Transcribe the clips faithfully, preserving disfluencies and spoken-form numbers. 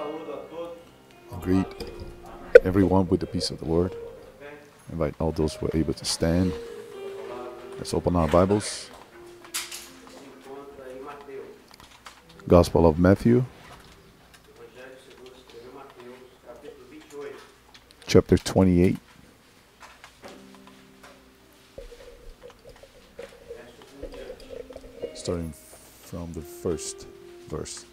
Greet everyone with the peace of the Lord. Invite all those who are able to stand. Let's open our Bibles. Gospel of Matthew, chapter twenty-eight. Starting from the first verse.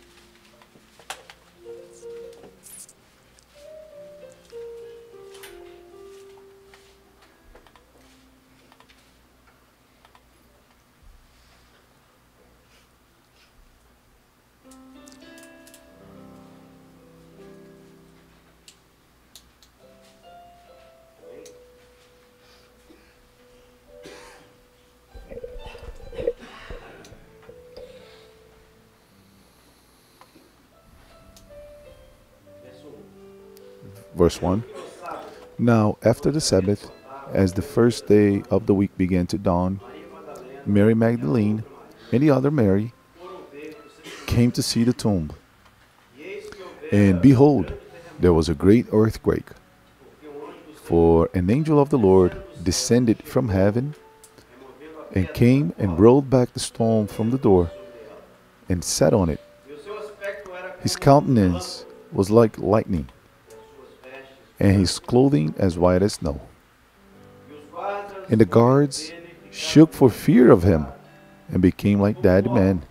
Verse one. Now, after the Sabbath, as the first day of the week began to dawn, Mary Magdalene and the other Mary came to see the tomb. And behold, there was a great earthquake, for an angel of the Lord descended from heaven and came and rolled back the stone from the door and sat on it. His countenance was like lightning, and his clothing as white as snow. And the guards shook for fear of him and became like dead men.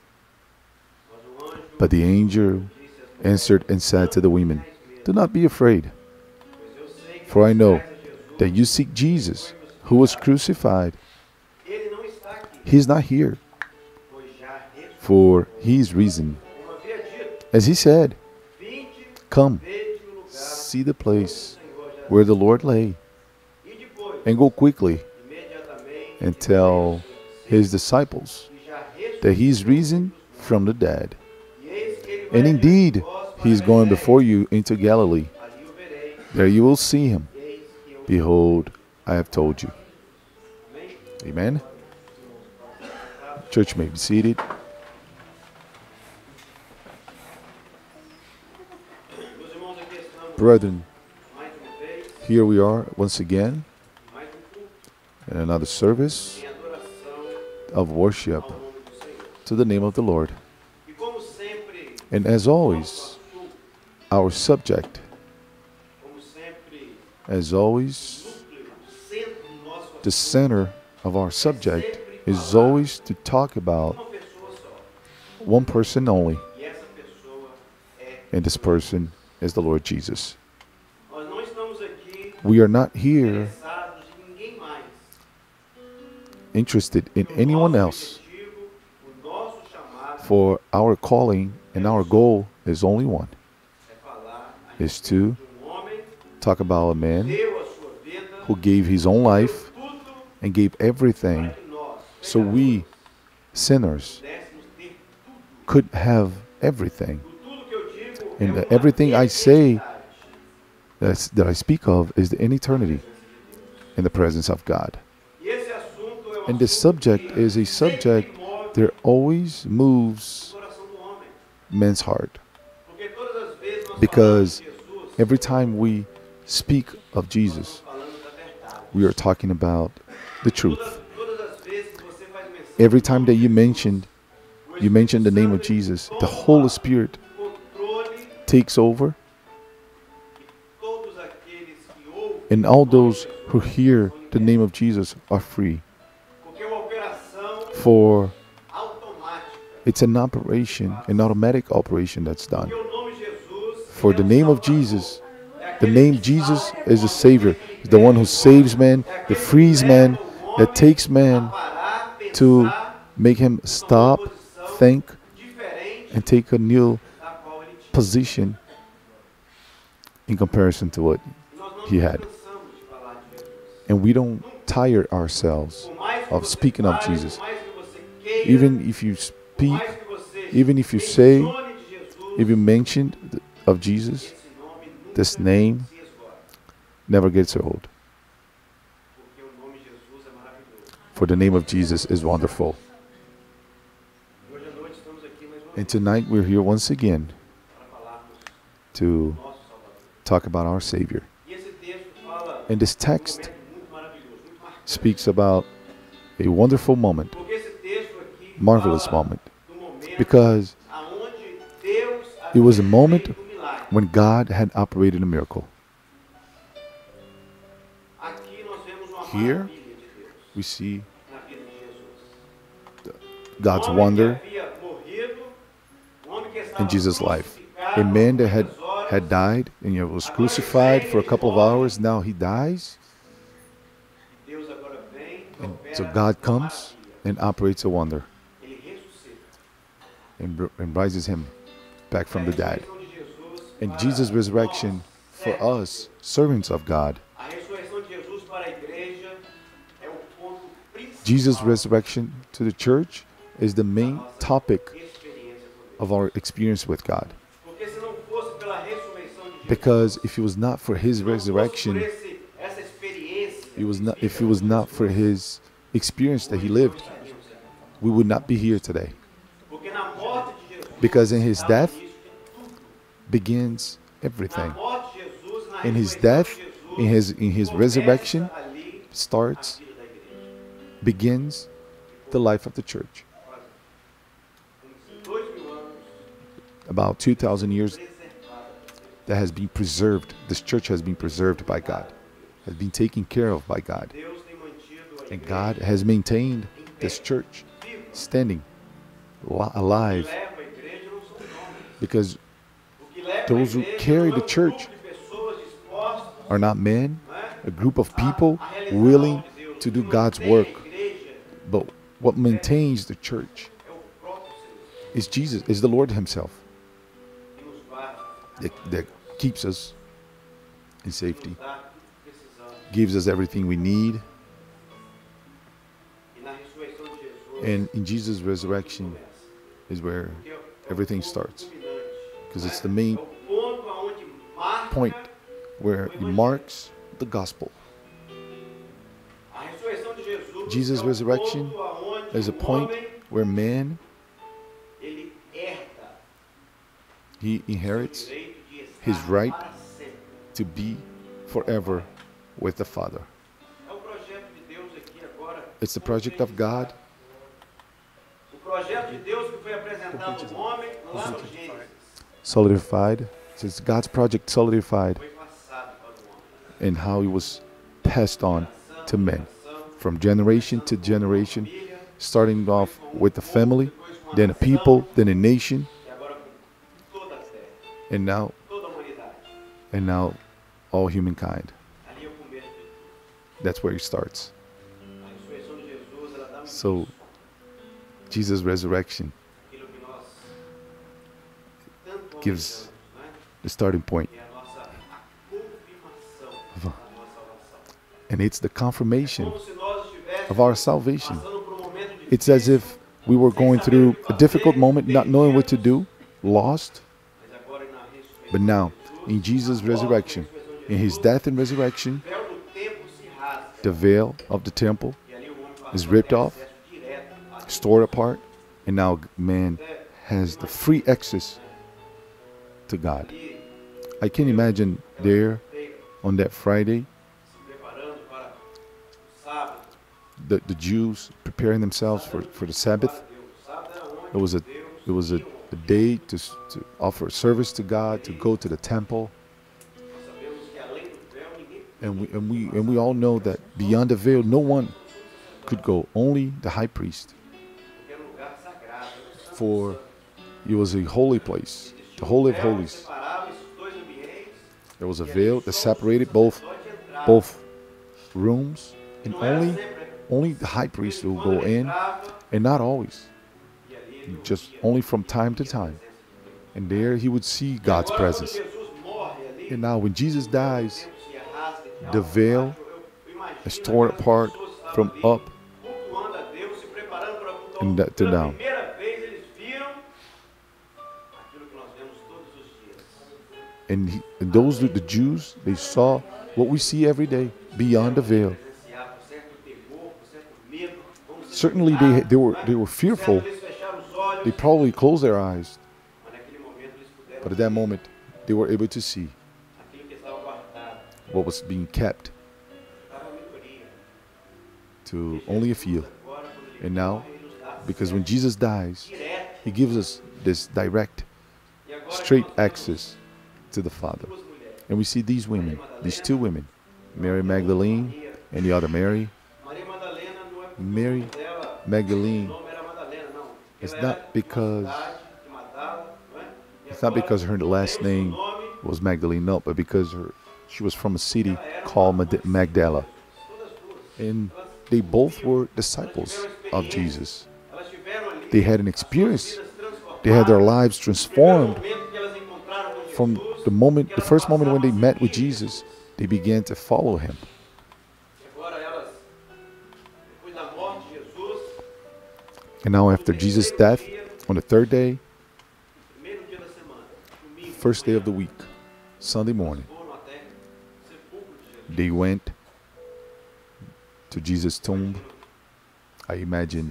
But the angel answered and said to the women, "Do not be afraid, for I know that you seek Jesus, who was crucified. He is not here, for he is risen. As he said, come, see the place where the Lord lay, and go quickly and tell his disciples that he is risen from the dead. And indeed, he is going before you into Galilee. There you will see him. Behold, I have told you." Amen. Church may be seated. Brethren, here we are once again in another service of worship to the name of the Lord. And as always, our subject, as always, the center of our subject is always to talk about one person only, and this person is the Lord Jesus. We are not here interested in anyone else, for our calling and our goal is only one, is to talk about a man who gave his own life and gave everything so we sinners could have everything. And everything I say that's, that I speak of is in eternity in the presence of God. And this subject is a subject that always moves men's heart, because every time we speak of Jesus, we are talking about the truth. Every time that you mentioned you mention the name of Jesus, the Holy Spirit takes over, and all those who hear the name of Jesus are free. For it's an operation, an automatic operation that's done. For the name of Jesus, the name Jesus is the Savior, the one who saves man, that frees man, that takes man to make him stop, think, and take a new position in comparison to what he had. And we don't tire ourselves of speaking of Jesus. Even if you speak, even if you say, if you mention of Jesus, this name never gets old. For the name of Jesus is wonderful. And tonight we're here once again to talk about our Savior. And this text speaks about a wonderful moment, marvelous moment, because it was a moment when God had operated a miracle. Here we see God's wonder in Jesus' life. A man that had, had died and you know, was crucified for a couple of hours, now he dies. And so God comes and operates a wonder and, and rises him back from the dead. And Jesus' resurrection for us, servants of God, Jesus' resurrection to the church is the main topic of our experience with God. Because if it was not for his resurrection, it was not, if it was not for his experience that he lived, we would not be here today. Because in his death begins everything. In his death, in his in his resurrection, starts, begins the life of the church. About two thousand years that has been preserved. This church has been preserved by God, has been taken care of by God. And God has maintained this church standing, alive. Because those who carry the church are not men, a group of people willing to do God's work. But what maintains the church is Jesus, is the Lord himself. That, that keeps us in safety, gives us everything we need. And in Jesus' resurrection is where everything starts. Because it's the main point where he marks the gospel. Jesus' resurrection is a point where man, he inherits his right to be forever with the Father. It's the project of God. Solidified. It's God's project solidified and how it was passed on to men from generation to generation, starting off with the family, then a people, then a nation, and now and now all humankind. That's where it starts. So Jesus' resurrection gives the starting point. And it's the confirmation of our salvation. It's as if we were going through a difficult moment, not knowing what to do, lost. But now, in Jesus' resurrection, in his death and resurrection, the veil of the temple is ripped off, stored apart, and now man has the free access to God. I can imagine there on that Friday, the, the Jews preparing themselves for, for the Sabbath. It was a it was a, a day to, to offer service to God, to go to the temple. And we and we and we all know that beyond the veil, no one could go. Only the high priest. For it was a holy place, the Holy of Holies. There was a veil that separated both both rooms, and only only the high priest will go in, and not always, just only from time to time. And there he would see God's presence. And now when Jesus dies, the veil is torn apart from up and to down. And, he, and those the Jews, they saw what we see every day beyond the veil. Certainly they they were they were fearful. They probably closed their eyes. But at that moment, they were able to see what was being kept to only a few. And now, because when Jesus dies, he gives us this direct, straight access to the Father. And we see these women, these two women, Mary Magdalene and the other Mary. Mary Magdalene is not because it's not because her last name was Magdalene, no, but because her, she was from a city called Magdala. And they both were disciples of Jesus. They had an experience. They had their lives transformed from the moment, the first moment when they met with Jesus. They began to follow him. And now after Jesus' death, on the third day, first day of the week, Sunday morning, they went to Jesus' tomb. I imagine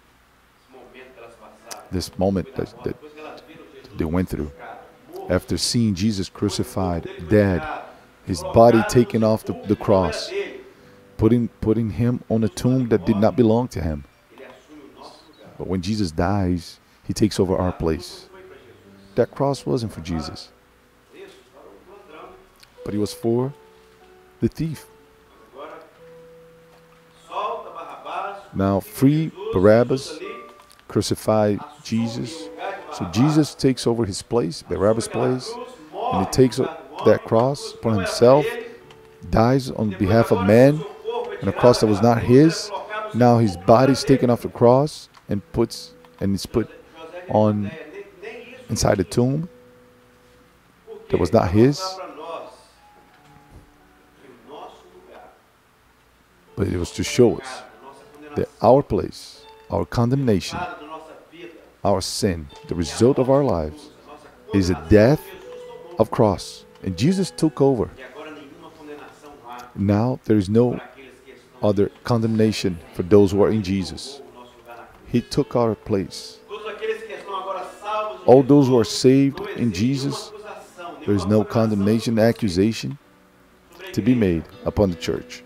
this moment that, that they went through. After seeing Jesus crucified, dead, his body taken off the, the cross, putting, putting him on a tomb that did not belong to him. But when Jesus dies, he takes over our place. That cross wasn't for Jesus, but it was for the thief. Now free Barabbas, crucify Jesus. So Jesus takes over his place, Barabbas' place, and he takes that cross upon himself, dies on behalf of man, on a cross that was not his. Now his body's taken off the cross and puts and it's put on inside the tomb that was not his. But it was to show us that our place, our condemnation, our sin, the result of our lives, is a death of cross. And Jesus took over. Now there is no other condemnation for those who are in Jesus. He took our place. All those who are saved in Jesus, there is no condemnation, accusation to be made upon the church.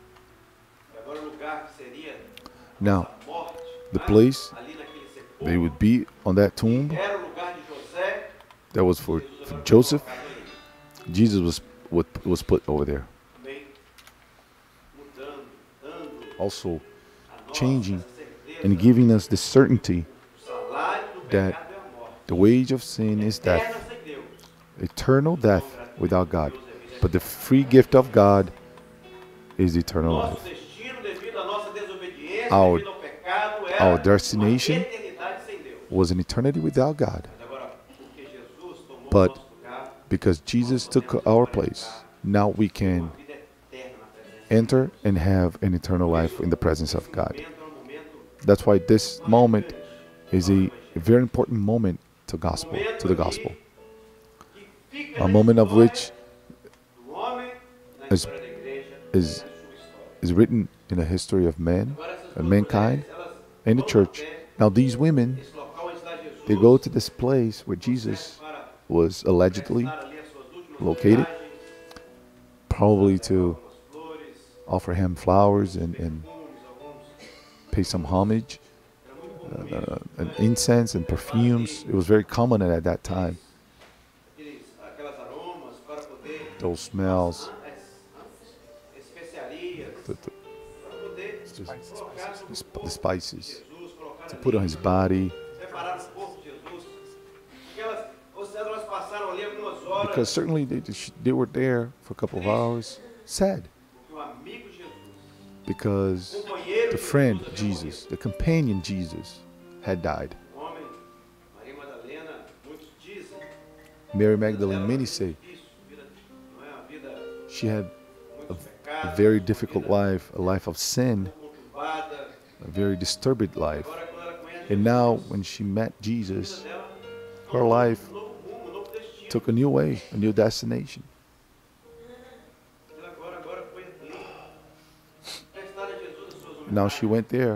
Now, the place they would be on that tomb that was for, for Joseph, Jesus was was put over there. Also changing and giving us the certainty that the wage of sin is death, eternal death without God. But the free gift of God is eternal life. Our, our destination was an eternity without God. But because Jesus took our place, now we can enter and have an eternal life in the presence of God. That's why this moment is a, a very important moment to gospel, to the gospel. A moment of which is, is, is written in the history of man and mankind and the church. Now these women, they go to this place where Jesus was allegedly located, probably to offer him flowers and, and pay some homage, uh, and incense and perfumes. It was very common at that time. Those smells, the, the, the, the spices to put on his body. Because certainly they, they were there for a couple of hours, sad. Because the friend Jesus, the companion Jesus, had died. Mary Magdalene, many say, she had a, a very difficult life, a life of sin, a very disturbed life. And now when she met Jesus, her life took a new way, a new destination. Now she went there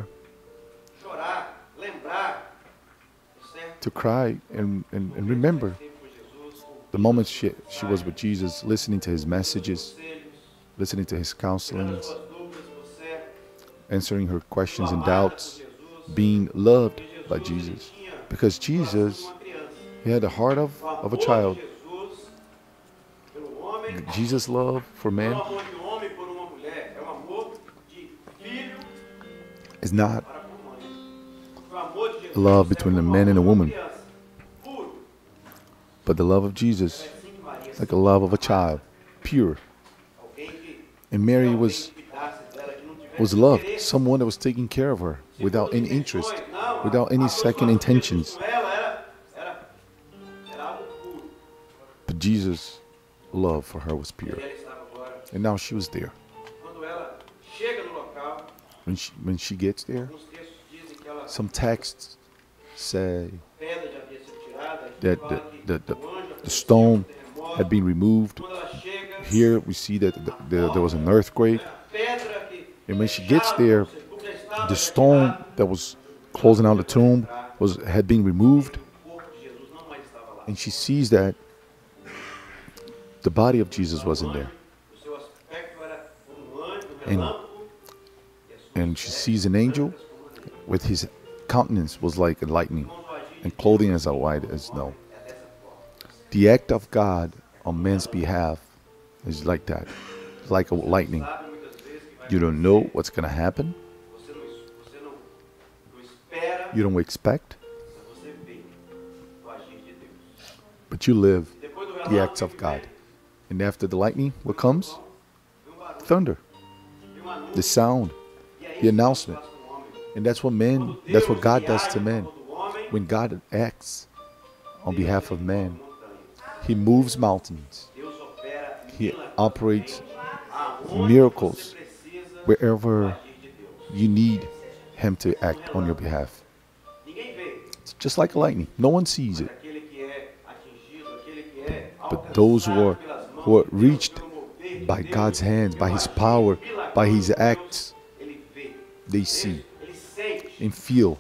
to cry and, and, and remember the moment she, she was with Jesus, listening to his messages, listening to his counselings, answering her questions and doubts, being loved by Jesus. Because Jesus, he had the heart of, of a child. Jesus' love for man is not a love between a man and a woman, but the love of Jesus, like a love of a child, pure. And Mary was was loved, someone that was taking care of her without any interest, without any second intentions. But Jesus' love for her was pure. And now she was there. When she, when she gets there, some texts say that the, the, the, the stone had been removed. Here we see that the, the, there was an earthquake. And when she gets there, the stone that was closing out the tomb was had been removed. And she sees that the body of Jesus wasn't there. And, and she sees an angel with his countenance was like a lightning and clothing as white as snow. The act of God on man's behalf is like that. It's like a lightning. You don't know what's going to happen. You don't expect. But you live the acts of God. And after the lightning, what comes? Thunder. The sound. The announcement. And that's what man, that's what God does to man. When God acts on behalf of man, he moves mountains. He operates miracles wherever you need him to act on your behalf. It's just like lightning. No one sees it. But those who are, who are reached by God's hands, by his power, by his acts, they see and feel.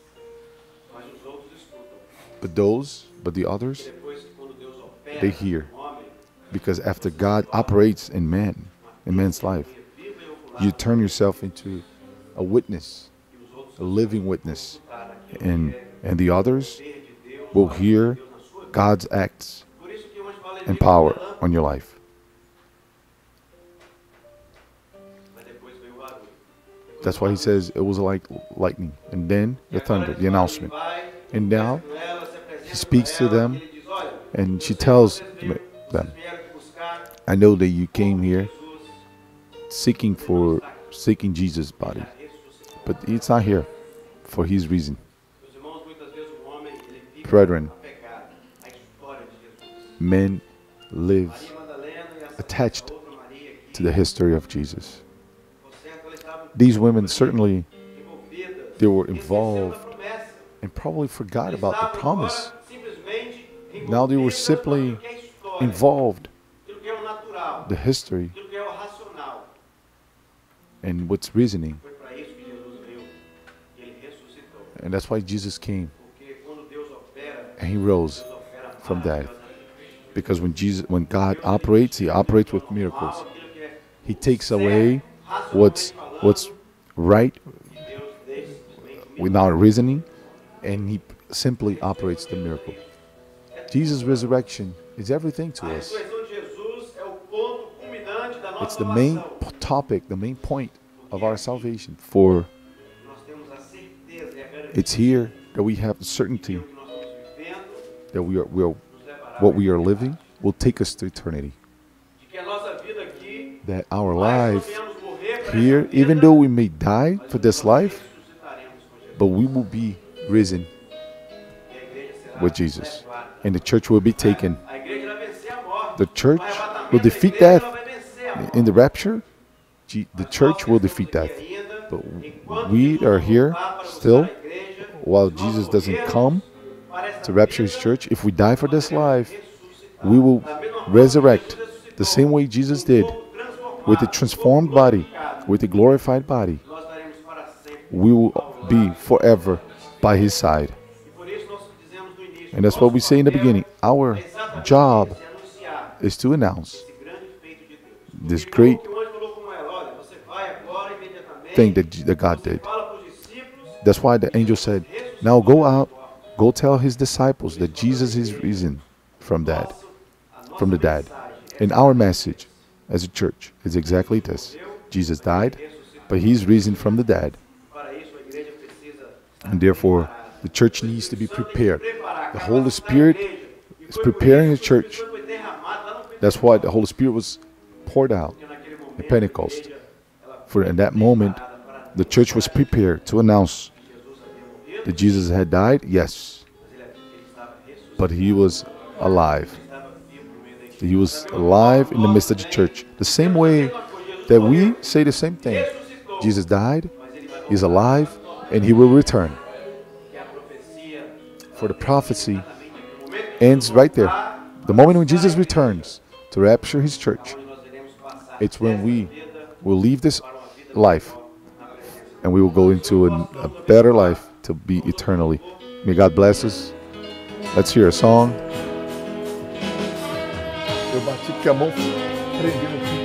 But those, but the others, they hear. Because after God operates in man, in man's life, you turn yourself into a witness, a living witness, and and the others will hear God's acts and power on your life. That's why he says it was like lightning, and then the thunder, the announcement. And now he speaks to them, and she tells them, I know that you came here seeking for seeking Jesus' body, but it's not here for his reason. Brethren, men live attached to the history of Jesus. These women certainly, they were involved and probably forgot about the promise. Now they were simply involved the history and what's reasoning. And that's why Jesus came. And he rose from death. Because when Jesus, when God operates, he operates with miracles. He takes away what's what's right without reasoning, and he simply operates the miracle. Jesus' resurrection is everything to us. It's the main topic, the main point of our salvation. For it's here that we have the certainty that we are, we are, what we are living will take us to eternity. That our life here, even though we may die for this life, but we will be risen with Jesus. And the church will be taken. The church will defeat death in the rapture. The church will defeat death. But we are here still while Jesus doesn't come to rapture his church. If we die for this life, we will resurrect the same way Jesus did, with a transformed body, with a glorified body. We will be forever by his side. And that's what we say in the beginning. Our job is to announce this great thing that, that God did. That's why the angel said, now go out, go tell his disciples that Jesus is risen from that, from the dead. And our message as a church is exactly this. Jesus died, but he's risen from the dead. And therefore, the church needs to be prepared. The Holy Spirit is preparing the church. That's why the Holy Spirit was poured out at Pentecost. For in that moment, the church was prepared to announce that Jesus had died, yes, but he was alive. He was alive in the midst of the church. The same way that we say the same thing. Jesus died, he's alive, and he will return. For the prophecy ends right there. The moment when Jesus returns to rapture his church, it's when we will leave this life and we will go into a, a better life to be eternally. May God bless us. Let's hear a song. Eu bati porque a mão prendeu aqui.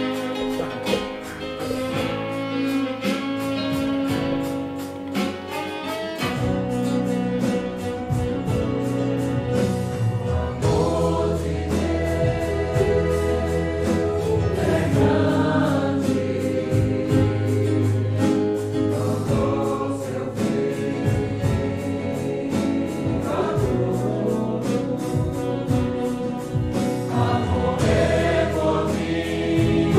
Amor é por mim.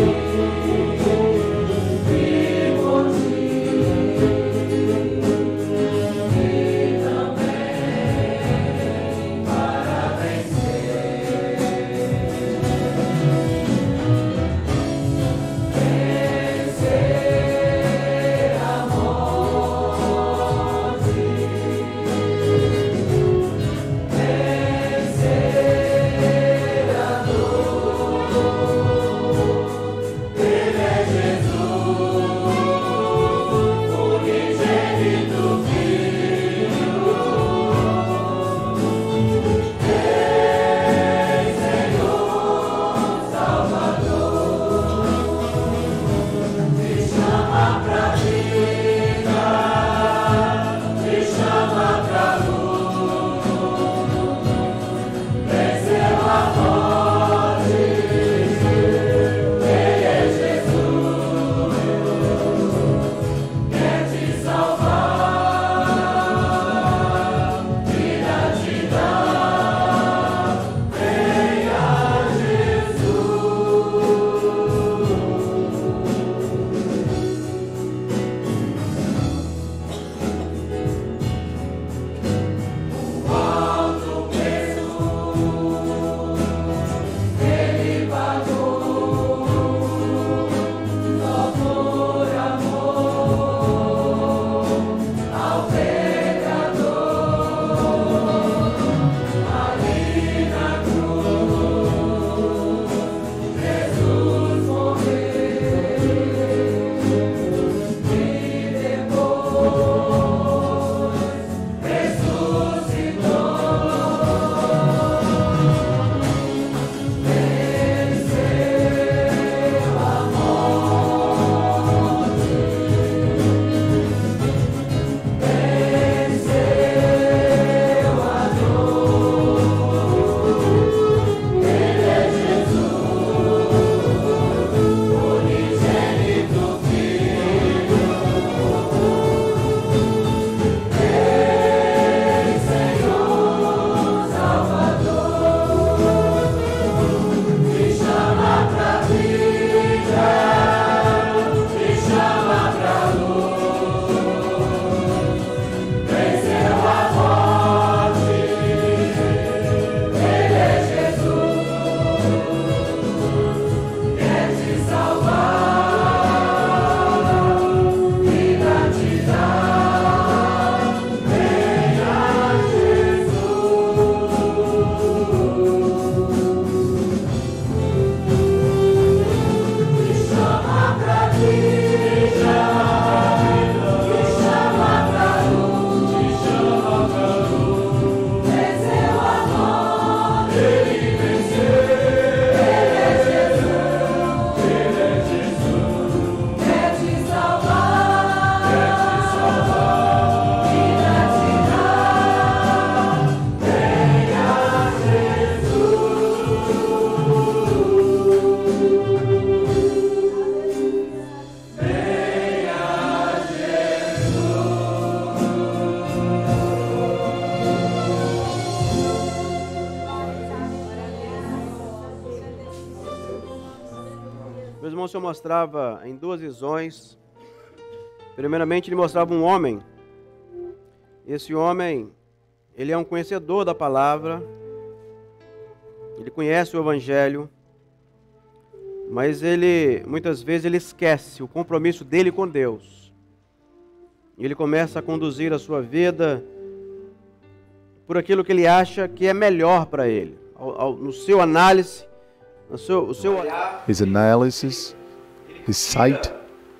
irmãos, o Senhor mostrava em duas visões. Primeiramente, ele mostrava um homem. Esse homem, ele é um conhecedor da palavra. Ele conhece o Evangelho. Mas ele, muitas vezes, ele esquece o compromisso dele com Deus. E ele começa a conduzir a sua vida por aquilo que ele acha que é melhor para ele. Ao, ao, no seu análise, no seu, o seu olhar, his analysis, his sight,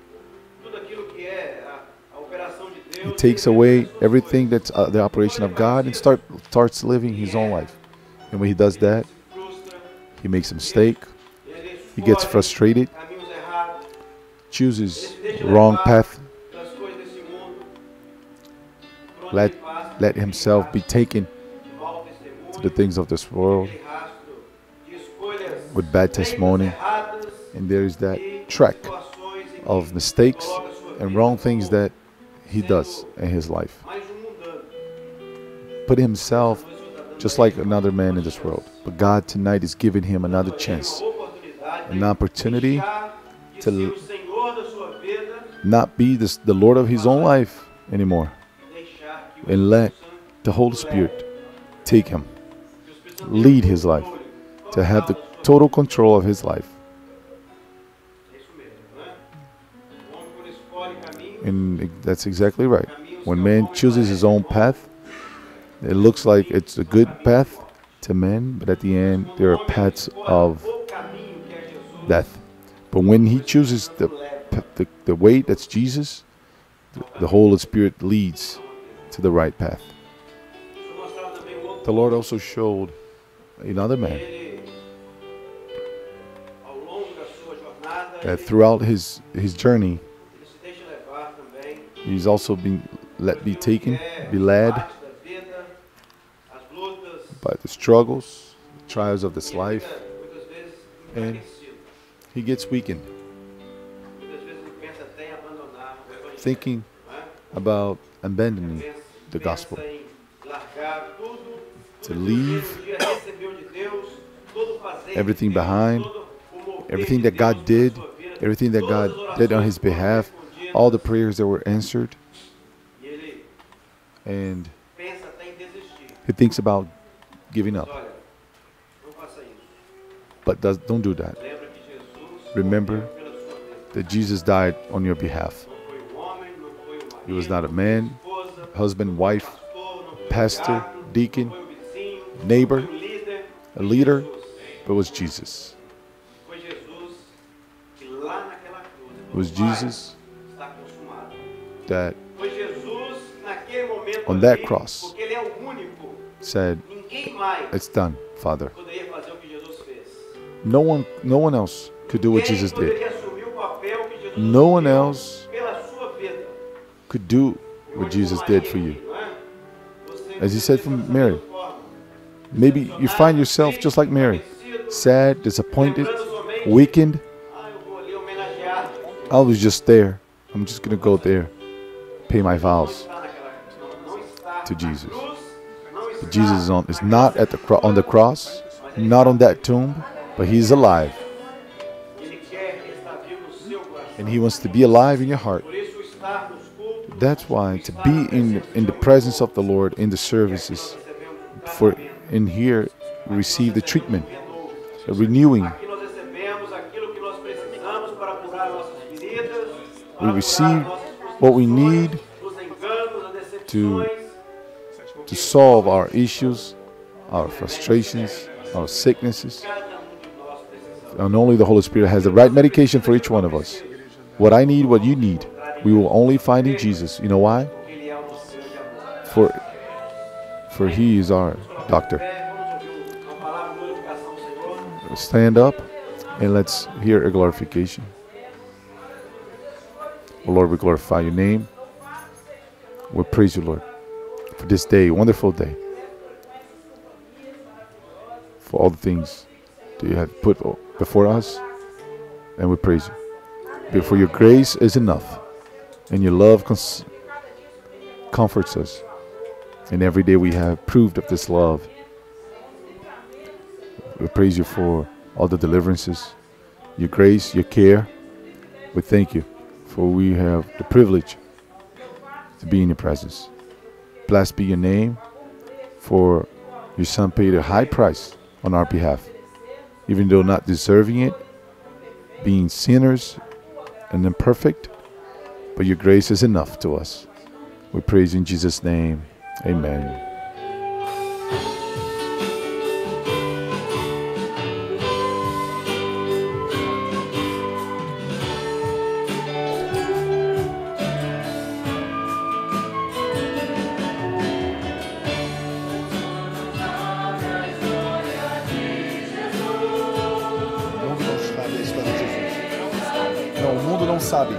he takes away everything that's uh, the operation of God and start starts living his own life. And when he does that, he makes a mistake. He gets frustrated, chooses wrong path, let, let himself be taken to the things of this world with bad testimony. And there is that track of mistakes and wrong things that he does in his life. Put himself just like another man in this world. But God tonight is giving him another chance, an opportunity to not be this, the Lord of his own life anymore, and let the Holy Spirit take him, lead his life, to have the total control of his life. And that's exactly right. When man chooses his own path, it looks like it's a good path to men, but at the end there are paths of death. But when he chooses the the, the way that's Jesus, the, the Holy Spirit leads to the right path. The Lord also showed another man that throughout his his journey, he's also been let be taken, be led by the struggles, the trials of this life, and he gets weakened, thinking about abandoning the gospel, to leave everything behind, everything that God did, everything that God did on his behalf, all the prayers that were answered, and he thinks about giving up. But does, don't do that. Remember that Jesus died on your behalf. He was not a man, husband, wife, pastor, deacon, neighbor, a leader, but it was Jesus. It was Jesus that on that cross said, "It's done, Father." No one, no one else could do what Jesus did. No one else could do what Jesus did for you. As he said from Mary, maybe you find yourself just like Mary, sad, disappointed, weakened. I was just there. I'm just going to go there, pay my vows to Jesus. But Jesus is, on, is not at the cro- on the cross, not on that tomb, but he's alive. And he wants to be alive in your heart. That's why to be in, in the presence of the Lord, in the services, for in here, we receive the treatment, the renewing. We receive what we need to, to solve our issues, our frustrations, our sicknesses. And only the Holy Spirit has the right medication for each one of us. What I need, what you need, we will only find in Jesus. You know why? For, for he is our doctor. Stand up and let's hear a glorification. Oh Lord, we glorify your name. We praise you, Lord, for this day, wonderful day, for all the things that you have put before us, and we praise you. For your grace is enough, and your love cons- comforts us, and every day we have proved of this love. We praise you for all the deliverances, your grace, your care. We thank you for we have the privilege to be in your presence. Blessed be your name, for your Son paid a high price on our behalf, even though not deserving it, being sinners and imperfect, but your grace is enough to us. We praise in Jesus' name. Amen. Sabe.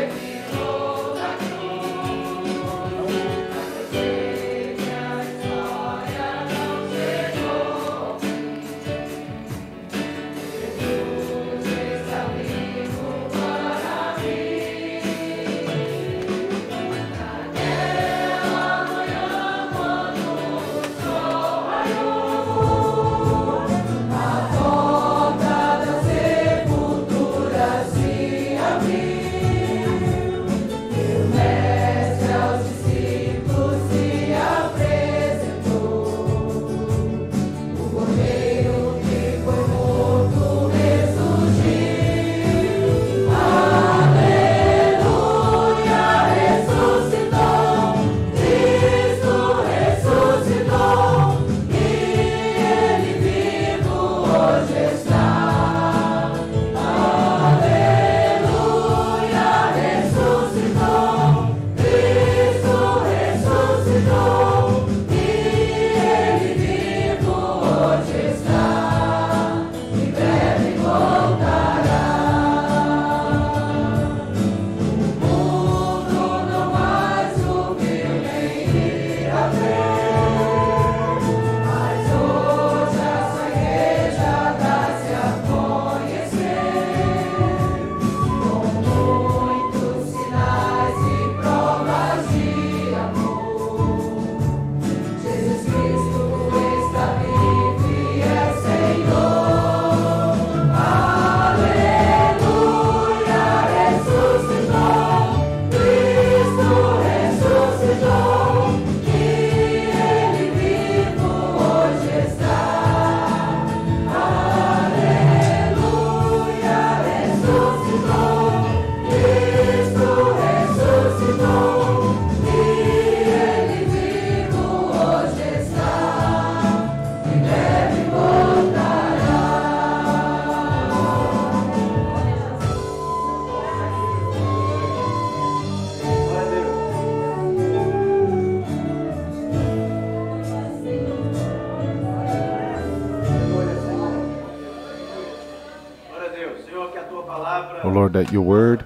O Lord, that your word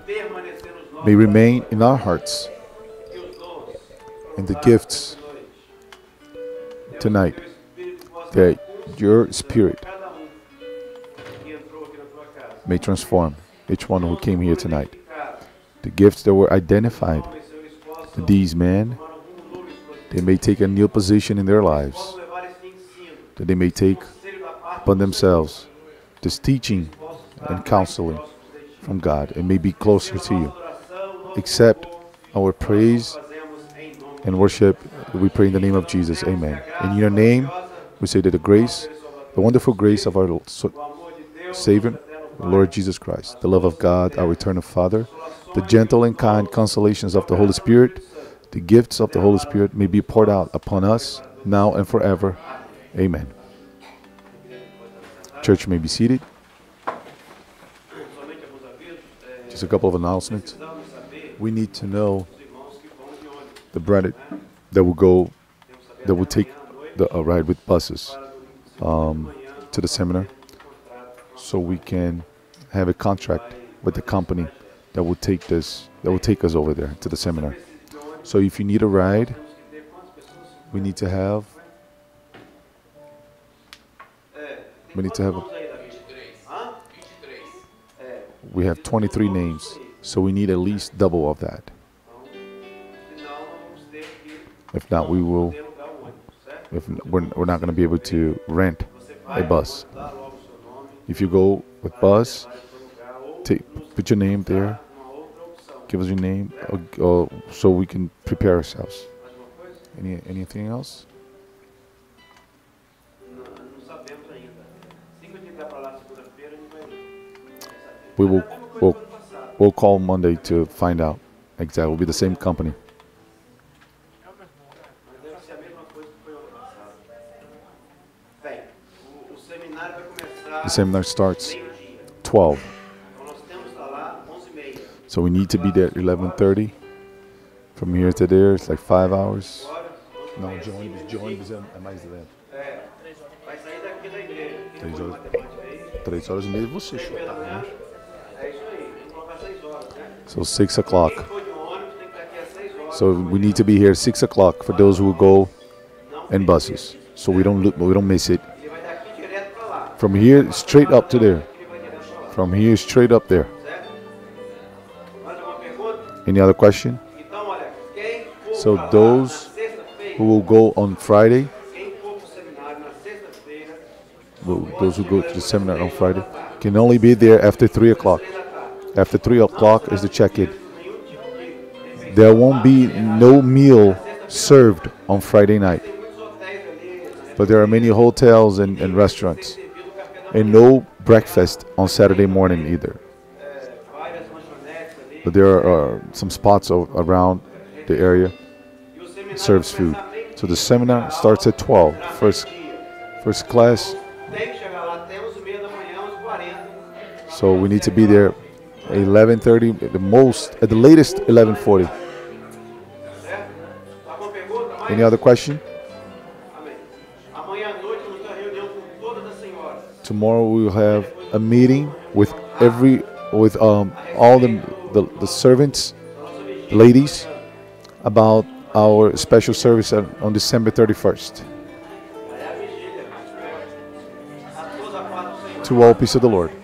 may remain in our hearts, and the gifts tonight, that your spirit may transform each one who came here tonight. The gifts that were identified to these men, they may take a new position in their lives, that they may take upon themselves this teaching and counseling from God and may be closer to you. Accept our praise and worship. We pray in the name of Jesus. Amen. In your name, we say that the grace, the wonderful grace of our Savior, Lord Jesus Christ, the love of God, our eternal Father, the gentle and kind consolations of the Holy Spirit, the gifts of the Holy Spirit may be poured out upon us now and forever. Amen. Church may be seated. Just a couple of announcements. We need to know the brethren that will go, that will take the a ride with buses um, to the seminar, so we can have a contract with the company that will take this, that will take us over there to the seminar. So if you need a ride, we need to have, we need to have, a, we have twenty-three names, so we need at least double of that. If not, we will, if we're, we're not going to be able to rent a bus. If you go with bus, take, put your name there. Give us your name, uh, uh, so we can prepare ourselves. Any anything else? We will we'll, we'll call Monday to find out. Exactly, it'll be the same company. The seminar starts twelve. So we need to be there at eleven thirty. From here to there, it's like five hours. Não, de ônibus, de ônibus é, é mais lento. Três horas, três horas e meia você chutar, né? So six o'clock. So we need to be here six o'clock for those who go in buses, so we don't we don't miss it. From here straight up to there. From here straight up there. Any other question? So those who will go on Friday, well, those who go to the seminar on Friday, can only be there after three o'clock. After three o'clock is the check-in. There won't be no meal served on Friday night. But there are many hotels and, and restaurants. And no breakfast on Saturday morning either. But there are uh, some spots around the area that serves food. So the seminar starts at twelve. First, first class. So we need to be there at eleven thirty, at the most, at the latest eleven forty. Any other question? Tomorrow we will have a meeting with every, with um, all the, the the servants, ladies, about our special service on, on December thirty-first. To all, peace of the Lord.